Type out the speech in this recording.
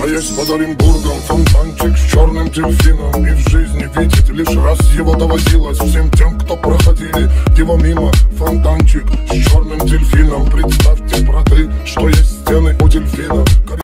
А есть под Оренбургом фонтанчик с черным дельфином. И в жизни видеть лишь раз его доводилось всем тем, кто проходили его мимо. Фонтанчик с черным дельфином. Представьте, браты, что есть стены у дельфина.